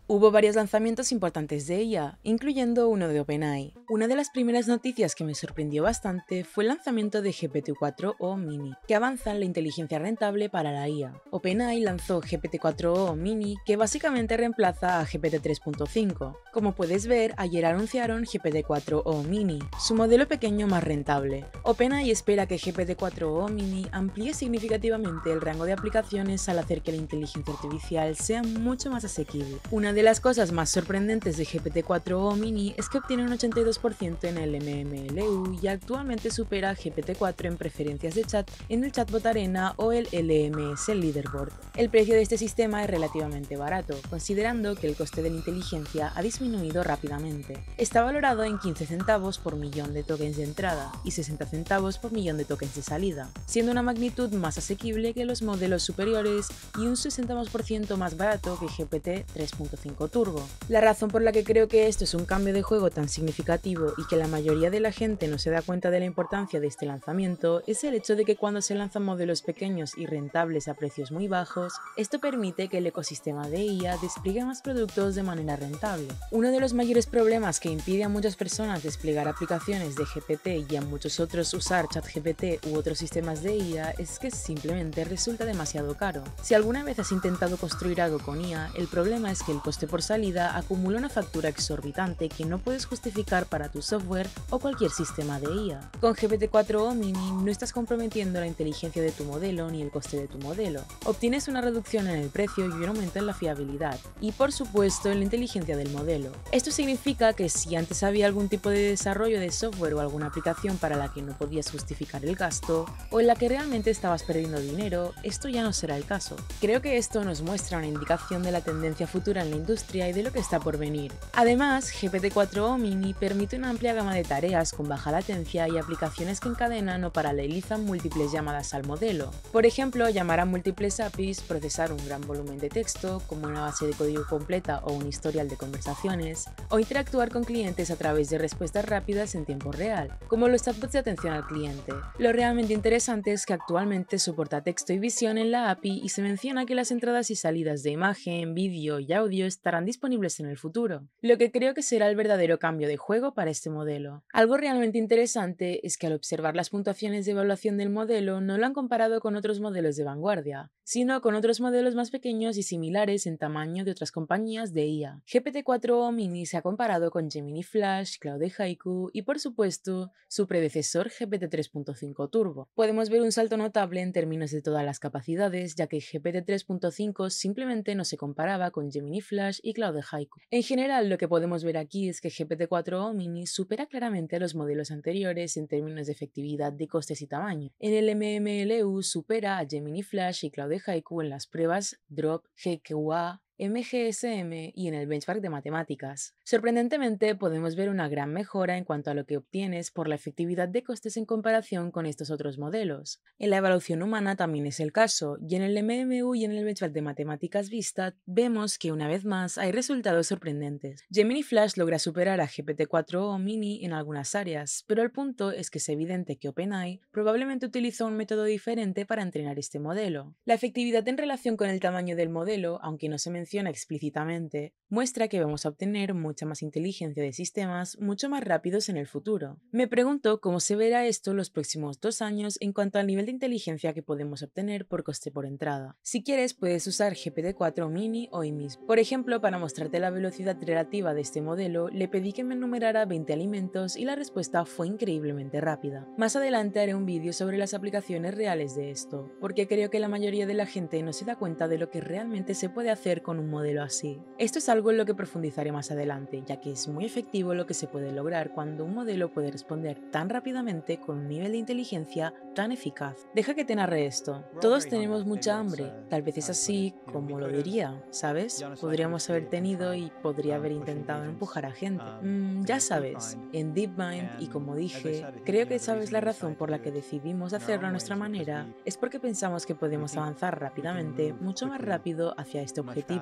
Hubo varios lanzamientos importantes de IA, incluyendo uno de OpenAI. Una de las primeras noticias que me sorprendió bastante fue el lanzamiento de GPT-4o Mini, que avanza en la inteligencia rentable para la IA. OpenAI lanzó GPT-4o Mini, que básicamente reemplaza a GPT-3.5. Como puedes ver, ayer anunciaron GPT-4o Mini, su modelo pequeño más rentable. OpenAI espera que GPT-4o Mini amplíe significativamente el rango de aplicaciones al hacer que la inteligencia artificial sea mucho más asequible. Una de las cosas más sorprendentes de GPT-4o Mini es que obtiene un 82% en el MMLU y actualmente supera a GPT-4 en preferencias de chat en el chatbot Arena o el LMS Leaderboard. El precio de este sistema es relativamente barato, considerando que el coste de la inteligencia ha disminuido rápidamente. Está valorado en 15 centavos por millón de tokens de entrada y 60 centavos por millón de tokens de salida, siendo una magnitud más asequible que los modelos superiores y un 62% más barato que GPT-3.5 Turbo. La razón por la que creo que esto es un cambio de juego tan significativo y que la mayoría de la gente no se da cuenta de la importancia de este lanzamiento es el hecho de que cuando se lanzan modelos pequeños y rentables a precios muy bajos, esto permite que el ecosistema de IA despliegue más productos de manera rentable. Uno de los mayores problemas que impide a muchas personas desplegar aplicaciones de GPT y a muchos otros usar ChatGPT u otros sistemas de IA es que simplemente resulta demasiado caro. Si alguna vez has intentado construir algo con IA, el problema es que el coste por salida acumula una factura exorbitante que no puedes justificar para tu software o cualquier sistema de IA. Con GPT-4o Mini no estás comprometiendo la inteligencia de tu modelo ni el coste de tu modelo. Obtienes una reducción en el precio y un aumento en la fiabilidad, y por supuesto en la inteligencia del modelo. Esto significa que si antes había algún tipo de desarrollo de software o alguna aplicación para la que no podías justificar el gasto, o en la que realmente estabas perdiendo dinero, esto ya no será el caso. Creo que esto nos muestra una indicación de la tendencia futura en la industria y de lo que está por venir. Además, GPT-4o Mini permite una amplia gama de tareas con baja latencia y aplicaciones que encadenan o paralelizan múltiples llamadas al modelo. Por ejemplo, llamar a múltiples APIs, procesar un gran volumen de texto, como una base de código completa o un historial de conversaciones, o interactuar con clientes a través de respuestas rápidas en tiempo real, como los chatbots de atención al cliente. Lo realmente interesante es que actualmente soporta texto y visión en la API y se menciona que las entradas y salidas de imagen, vídeo y audio estarán disponibles en el futuro, lo que creo que será el verdadero cambio de juego para este modelo. Algo realmente interesante es que al observar las puntuaciones de evaluación del modelo no lo han comparado con otros modelos de vanguardia, sino con otros modelos más pequeños y similares en tamaño de otras compañías de IA. GPT-4o Mini se ha comparado con Gemini Flash, Claude Haiku y por supuesto su predecesor GPT-3.5 Turbo. Podemos ver un salto notable en términos de todas las capacidades, ya que GPT-3.5 simplemente no se comparaba con Gemini Flash y Claude Haiku. En general, lo que podemos ver aquí es que GPT-4o Mini supera claramente a los modelos anteriores en términos de efectividad de costes y tamaño. En el MMLU supera a Gemini Flash y Claude Haiku en las pruebas Drop, GQA, MGSM y en el benchmark de matemáticas. Sorprendentemente, podemos ver una gran mejora en cuanto a lo que obtienes por la efectividad de costes en comparación con estos otros modelos. En la evaluación humana también es el caso, y en el MMU y en el benchmark de matemáticas Vista vemos que una vez más hay resultados sorprendentes. Gemini Flash logra superar a GPT-4o Mini en algunas áreas, pero el punto es que es evidente que OpenAI probablemente utilizó un método diferente para entrenar este modelo. La efectividad en relación con el tamaño del modelo, aunque no se menciona explícitamente, muestra que vamos a obtener mucha más inteligencia de sistemas mucho más rápidos en el futuro. Me pregunto cómo se verá esto los próximos 2 años en cuanto al nivel de inteligencia que podemos obtener por coste por entrada. Si quieres, puedes usar GPT-4 Mini hoy mismo. Por ejemplo, para mostrarte la velocidad relativa de este modelo, le pedí que me enumerara 20 alimentos y la respuesta fue increíblemente rápida. Más adelante haré un vídeo sobre las aplicaciones reales de esto, porque creo que la mayoría de la gente no se da cuenta de lo que realmente se puede hacer con un modelo así. Esto es algo en lo que profundizaré más adelante, ya que es muy efectivo lo que se puede lograr cuando un modelo puede responder tan rápidamente con un nivel de inteligencia tan eficaz. Deja que te narre esto. Todos tenemos mucha hambre, tal vez es así como lo diría, ¿sabes? Podríamos haber tenido y podría haber intentado empujar a gente. Ya sabes, en DeepMind y como dije, creo que sabes la razón por la que decidimos hacerlo a nuestra manera, es porque pensamos que podemos avanzar rápidamente, mucho más rápido hacia este objetivo.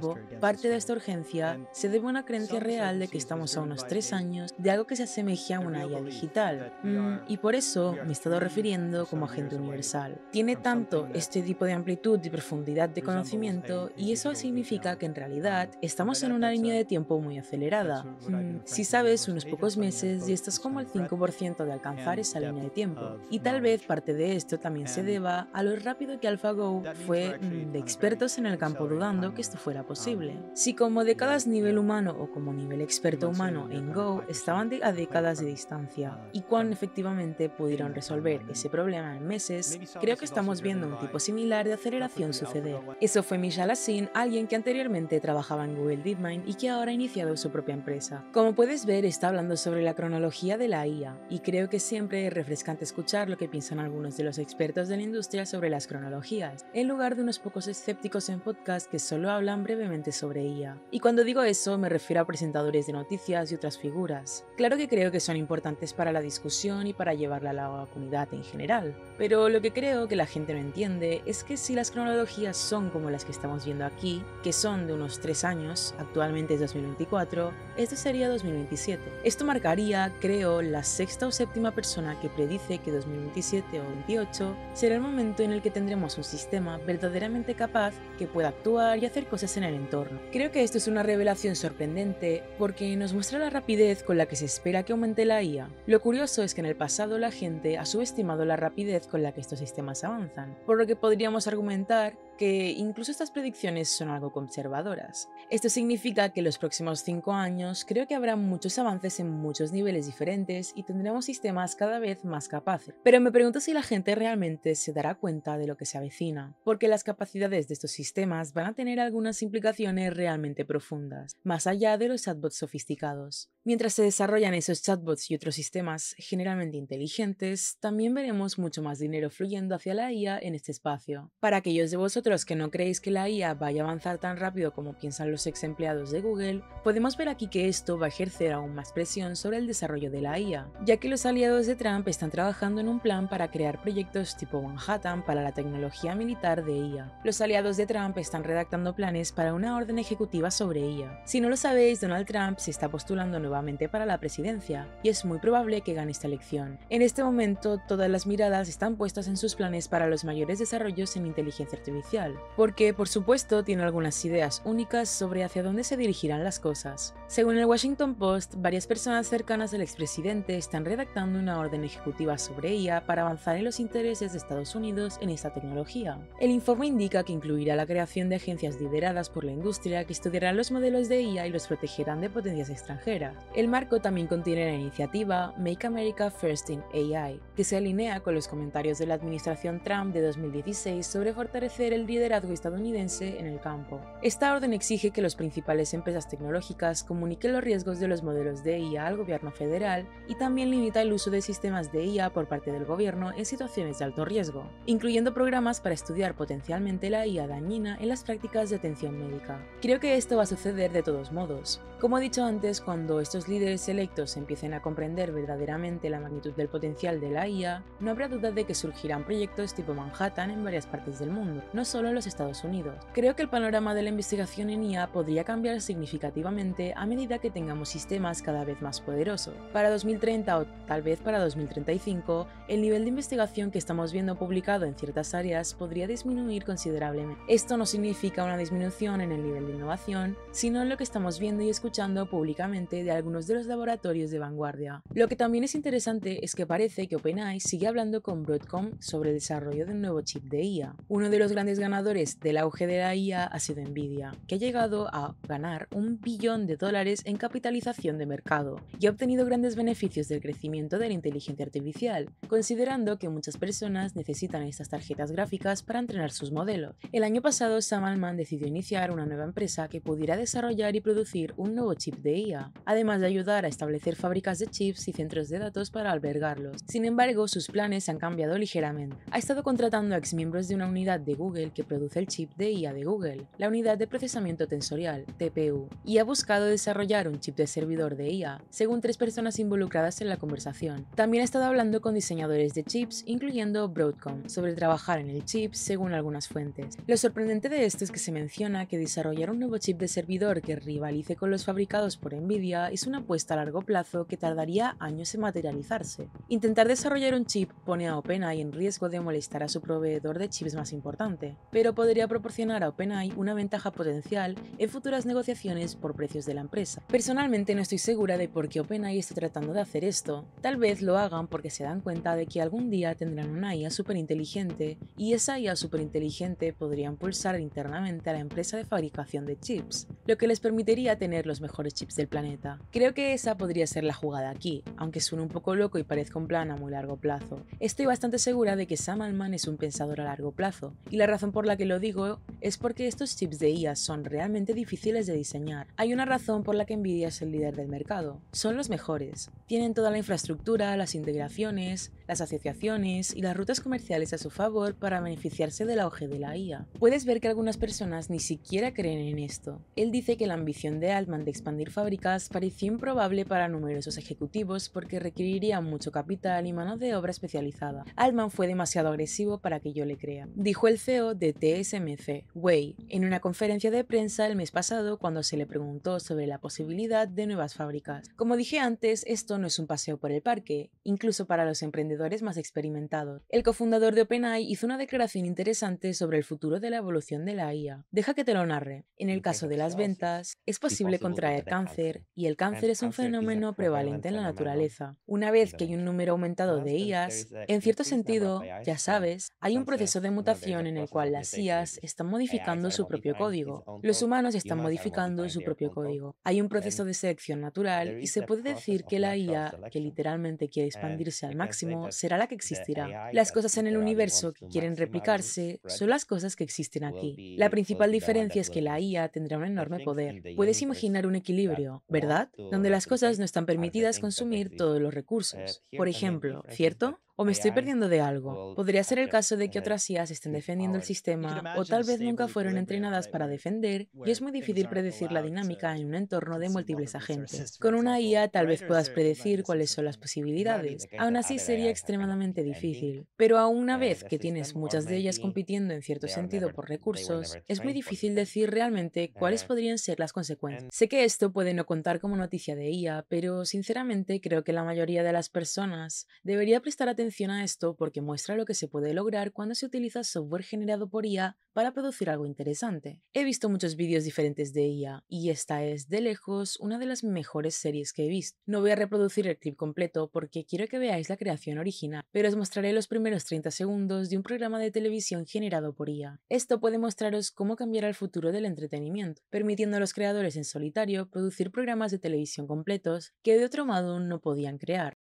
embargo, parte de esta urgencia se debe a una creencia real de que estamos a unos 3 años de algo que se asemeje a una IA digital, y por eso me he estado refiriendo como agente universal. Tiene tanto este tipo de amplitud y profundidad de conocimiento, y eso significa que en realidad estamos en una línea de tiempo muy acelerada. Si sabes, unos pocos meses y estás como al 5% de alcanzar esa línea de tiempo, y tal vez parte de esto también se deba a lo rápido que AlphaGo fue de expertos en el campo dudando que esto fuera posible. Si como décadas nivel humano o como nivel experto humano en Go estaban a décadas de distancia y cuán efectivamente pudieron resolver ese problema en meses, creo que estamos viendo un tipo similar de aceleración suceder. Eso fue Misha Lassin, alguien que anteriormente trabajaba en Google DeepMind y que ahora ha iniciado su propia empresa. Como puedes ver, está hablando sobre la cronología de la IA, y creo que siempre es refrescante escuchar lo que piensan algunos de los expertos de la industria sobre las cronologías, en lugar de unos pocos escépticos en podcast que solo hablan brevemente sobre IA. Y cuando digo eso, me refiero a presentadores de noticias y otras figuras. Claro que creo que son importantes para la discusión y para llevarla a la comunidad en general, pero lo que creo que la gente no entiende es que si las cronologías son como las que estamos viendo aquí, que son de unos 3 años, actualmente es 2024, esto sería 2027. Esto marcaría, creo, la sexta o séptima persona que predice que 2027 o 28 será el momento en el que tendremos un sistema verdaderamente capaz que pueda actuar y hacer cosas en el entorno. Creo que esto es una revelación sorprendente porque nos muestra la rapidez con la que se espera que aumente la IA. Lo curioso es que en el pasado la gente ha subestimado la rapidez con la que estos sistemas avanzan, por lo que podríamos argumentar que incluso estas predicciones son algo conservadoras. Esto significa que en los próximos 5 años creo que habrá muchos avances en muchos niveles diferentes y tendremos sistemas cada vez más capaces. Pero me pregunto si la gente realmente se dará cuenta de lo que se avecina, porque las capacidades de estos sistemas van a tener algunas implicaciones realmente profundas, más allá de los chatbots sofisticados. Mientras se desarrollan esos chatbots y otros sistemas generalmente inteligentes, también veremos mucho más dinero fluyendo hacia la IA en este espacio. Para aquellos de vosotros que no creéis que la IA vaya a avanzar tan rápido como piensan los ex empleados de Google, podemos ver aquí que esto va a ejercer aún más presión sobre el desarrollo de la IA, ya que los aliados de Trump están trabajando en un plan para crear proyectos tipo Manhattan para la tecnología militar de IA. Los aliados de Trump están redactando planes para una orden ejecutiva sobre IA. Si no lo sabéis, Donald Trump se está postulando nuevamente para la presidencia, y es muy probable que gane esta elección. En este momento, todas las miradas están puestas en sus planes para los mayores desarrollos en inteligencia artificial, porque, por supuesto, tiene algunas ideas únicas sobre hacia dónde se dirigirán las cosas. Según el Washington Post, varias personas cercanas al expresidente están redactando una orden ejecutiva sobre IA para avanzar en los intereses de Estados Unidos en esta tecnología. El informe indica que incluirá la creación de agencias lideradas por la industria que estudiarán los modelos de IA y los protegerán de potencias extranjeras. El marco también contiene la iniciativa Make America First in AI, que se alinea con los comentarios de la administración Trump de 2016 sobre fortalecer el liderazgo estadounidense en el campo. Esta orden exige que las principales empresas tecnológicas comuniquen los riesgos de los modelos de IA al gobierno federal y también limita el uso de sistemas de IA por parte del gobierno en situaciones de alto riesgo, incluyendo programas para estudiar potencialmente la IA dañina en las prácticas de atención médica. Creo que esto va a suceder de todos modos. Como he dicho antes, cuando estos líderes electos empiecen a comprender verdaderamente la magnitud del potencial de la IA, no habrá duda de que surgirán proyectos tipo Manhattan en varias partes del mundo, no solo en los Estados Unidos. Creo que el panorama de la investigación en IA podría cambiar significativamente a medida que tengamos sistemas cada vez más poderosos. Para 2030 o tal vez para 2035, el nivel de investigación que estamos viendo publicado en ciertas áreas podría disminuir considerablemente. Esto no significa una disminución en el nivel de innovación, sino en lo que estamos viendo y escuchando públicamente de algunos de los laboratorios de vanguardia. Lo que también es interesante es que parece que OpenAI sigue hablando con Broadcom sobre el desarrollo de un nuevo chip de IA. Uno de los grandes ganadores del auge de la IA ha sido Nvidia, que ha llegado a ganar $1 billón en capitalización de mercado y ha obtenido grandes beneficios del crecimiento de la inteligencia artificial, considerando que muchas personas necesitan estas tarjetas gráficas para entrenar sus modelos. El año pasado, Sam Altman decidió iniciar una nueva empresa que pudiera desarrollar y producir un nuevo chip de IA. Además además de ayudar a establecer fábricas de chips y centros de datos para albergarlos. Sin embargo, sus planes se han cambiado ligeramente. Ha estado contratando a exmiembros de una unidad de Google que produce el chip de IA de Google, la unidad de procesamiento tensorial, TPU, y ha buscado desarrollar un chip de servidor de IA, según 3 personas involucradas en la conversación. También ha estado hablando con diseñadores de chips, incluyendo Broadcom, sobre trabajar en el chip según algunas fuentes. Lo sorprendente de esto es que se menciona que desarrollar un nuevo chip de servidor que rivalice con los fabricados por Nvidia es una apuesta a largo plazo que tardaría años en materializarse. Intentar desarrollar un chip pone a OpenAI en riesgo de molestar a su proveedor de chips más importante, pero podría proporcionar a OpenAI una ventaja potencial en futuras negociaciones por precios de la empresa. Personalmente no estoy segura de por qué OpenAI está tratando de hacer esto. Tal vez lo hagan porque se dan cuenta de que algún día tendrán una IA superinteligente y esa IA superinteligente podría impulsar internamente a la empresa de fabricación de chips, lo que les permitiría tener los mejores chips del planeta. Creo que esa podría ser la jugada aquí, aunque suene un poco loco y parezca un plan a muy largo plazo. Estoy bastante segura de que Sam Altman es un pensador a largo plazo, y la razón por la que lo digo es porque estos chips de IA son realmente difíciles de diseñar. Hay una razón por la que Nvidia es el líder del mercado. Son los mejores. Tienen toda la infraestructura, las integraciones, las asociaciones y las rutas comerciales a su favor para beneficiarse del auge de la IA. Puedes ver que algunas personas ni siquiera creen en esto. Él dice que la ambición de Altman de expandir fábricas pareció improbable para numerosos ejecutivos porque requeriría mucho capital y mano de obra especializada. Altman fue demasiado agresivo para que yo le crea, dijo el CEO de TSMC, Wei, en una conferencia de prensa el mes pasado cuando se le preguntó sobre la posibilidad de nuevas fábricas. Como dije antes, esto no es un paseo por el parque, incluso para los emprendedores más experimentados. El cofundador de OpenAI hizo una declaración interesante sobre el futuro de la evolución de la IA. Deja que te lo narre. En el caso de las ventas, es posible contraer cáncer, y el cáncer es un fenómeno prevalente en la naturaleza. Una vez que hay un número aumentado de IAs, en cierto sentido, ya sabes, hay un proceso de mutación en el cual las IAs están modificando su propio código. Los humanos están modificando su propio código. Hay un proceso de selección natural y se puede decir que la IA, que literalmente quiere expandirse al máximo, será la que existirá. Las cosas en el universo que quieren replicarse son las cosas que existen aquí. La principal diferencia es que la IA tendrá un enorme poder. Puedes imaginar un equilibrio, ¿verdad? Donde las cosas no están permitidas consumir todos los recursos. Por ejemplo, ¿cierto? ¿O me estoy perdiendo de algo? Podría ser el caso de que otras IAs estén defendiendo el sistema o tal vez nunca fueron entrenadas para defender y es muy difícil predecir la dinámica en un entorno de múltiples agentes. Con una IA tal vez puedas predecir cuáles son las posibilidades, aún así sería extremadamente difícil. Pero a una vez que tienes muchas de ellas compitiendo en cierto sentido por recursos, es muy difícil decir realmente cuáles podrían ser las consecuencias. Sé que esto puede no contar como noticia de IA, pero sinceramente creo que la mayoría de las personas debería prestar atención a esto porque muestra lo que se puede lograr cuando se utiliza software generado por IA para producir algo interesante. He visto muchos vídeos diferentes de IA y esta es, de lejos, una de las mejores series que he visto. No voy a reproducir el clip completo porque quiero que veáis la creación original, pero os mostraré los primeros 30 segundos de un programa de televisión generado por IA. Esto puede mostraros cómo cambiará el futuro del entretenimiento, permitiendo a los creadores en solitario producir programas de televisión completos que de otro modo no podían crear.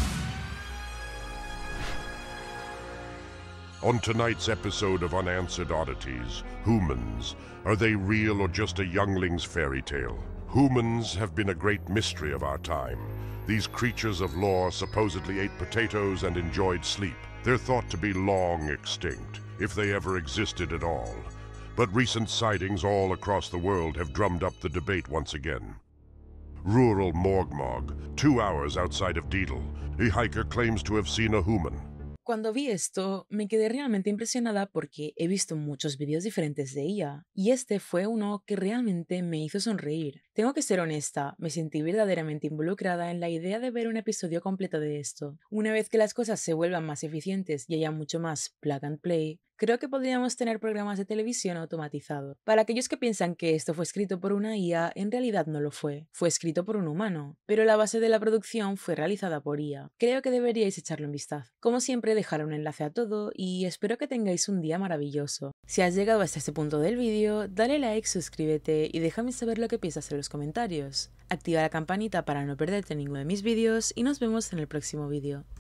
On tonight's episode of Unanswered Oddities, humans. Are they real or just a youngling's fairy tale? Humans have been a great mystery of our time. These creatures of lore supposedly ate potatoes and enjoyed sleep. They're thought to be long extinct, if they ever existed at all. But recent sightings all across the world have drummed up the debate once again. Rural Morgmog, 2 hours outside of Deedle, a hiker claims to have seen a human. Cuando vi esto, me quedé realmente impresionada porque he visto muchos vídeos diferentes de IA, y este fue uno que realmente me hizo sonreír. Tengo que ser honesta, me sentí verdaderamente involucrada en la idea de ver un episodio completo de esto. Una vez que las cosas se vuelvan más eficientes y haya mucho más plug and play, creo que podríamos tener programas de televisión automatizados. Para aquellos que piensan que esto fue escrito por una IA, en realidad no lo fue. Fue escrito por un humano, pero la base de la producción fue realizada por IA. Creo que deberíais echarle un vistazo. Como siempre, dejaré un enlace a todo y espero que tengáis un día maravilloso. Si has llegado hasta este punto del vídeo, dale like, suscríbete y déjame saber lo que piensas en los comentarios. Activa la campanita para no perderte ninguno de mis vídeos y nos vemos en el próximo vídeo.